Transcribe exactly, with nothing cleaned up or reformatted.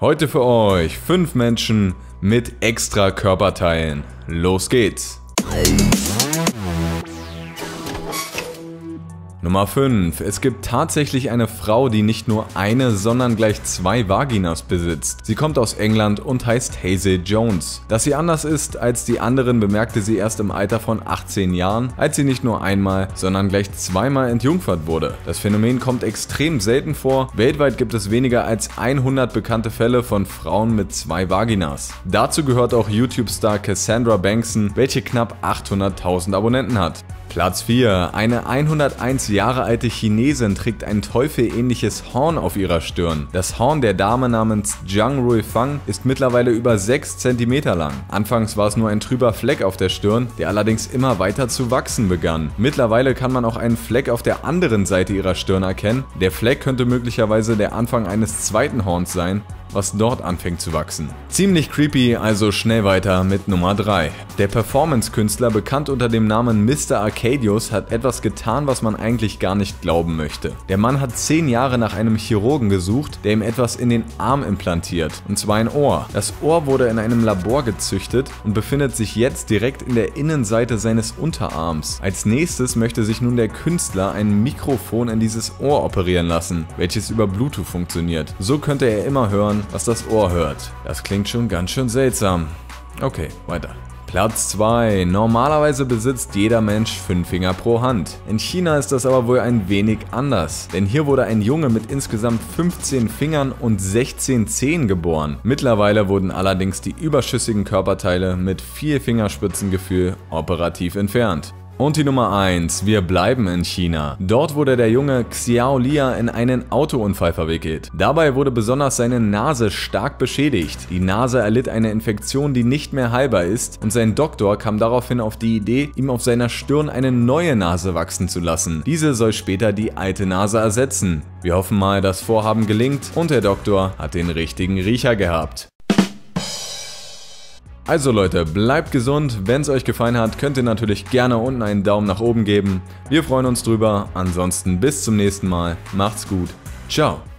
Heute für euch fünf Menschen mit extra Körperteilen. Los geht's! Nummer fünf. Es gibt tatsächlich eine Frau, die nicht nur eine, sondern gleich zwei Vaginas besitzt. Sie kommt aus England und heißt Hazel Jones. Dass sie anders ist als die anderen, bemerkte sie erst im Alter von achtzehn Jahren, als sie nicht nur einmal, sondern gleich zweimal entjungfert wurde. Das Phänomen kommt extrem selten vor. Weltweit gibt es weniger als hundert bekannte Fälle von Frauen mit zwei Vaginas. Dazu gehört auch YouTube-Star Cassandra Bankson, welche knapp achthunderttausend Abonnenten hat. Platz vier. Eine hunderteins Jahre alte Chinesin trägt ein teufelähnliches Horn auf ihrer Stirn. Das Horn der Dame namens Zhang Ruifang ist mittlerweile über sechs Zentimeter lang. Anfangs war es nur ein trüber Fleck auf der Stirn, der allerdings immer weiter zu wachsen begann. Mittlerweile kann man auch einen Fleck auf der anderen Seite ihrer Stirn erkennen. Der Fleck könnte möglicherweise der Anfang eines zweiten Horns sein, was dort anfängt zu wachsen. Ziemlich creepy, also schnell weiter mit Nummer drei. Der Performance-Künstler, bekannt unter dem Namen Mister Arcadius, hat etwas getan, was man eigentlich gar nicht glauben möchte. Der Mann hat zehn Jahre nach einem Chirurgen gesucht, der ihm etwas in den Arm implantiert, und zwar ein Ohr. Das Ohr wurde in einem Labor gezüchtet und befindet sich jetzt direkt in der Innenseite seines Unterarms. Als nächstes möchte sich nun der Künstler ein Mikrofon in dieses Ohr operieren lassen, welches über Bluetooth funktioniert. So könnte er immer hören, was das Ohr hört. Das klingt schon ganz schön seltsam. Okay, weiter. Platz zwei. Normalerweise besitzt jeder Mensch fünf Finger pro Hand. In China ist das aber wohl ein wenig anders, denn hier wurde ein Junge mit insgesamt fünfzehn Fingern und sechzehn Zehen geboren. Mittlerweile wurden allerdings die überschüssigen Körperteile mit viel Fingerspitzengefühl operativ entfernt. Und die Nummer eins. Wir bleiben in China. Dort wurde der Junge Xiao Lia in einen Autounfall verwickelt. Dabei wurde besonders seine Nase stark beschädigt. Die Nase erlitt eine Infektion, die nicht mehr heilbar ist, und sein Doktor kam daraufhin auf die Idee, ihm auf seiner Stirn eine neue Nase wachsen zu lassen. Diese soll später die alte Nase ersetzen. Wir hoffen mal, das Vorhaben gelingt und der Doktor hat den richtigen Riecher gehabt. Also Leute, bleibt gesund. Wenn es euch gefallen hat, könnt ihr natürlich gerne unten einen Daumen nach oben geben. Wir freuen uns drüber. Ansonsten bis zum nächsten Mal. Macht's gut. Ciao.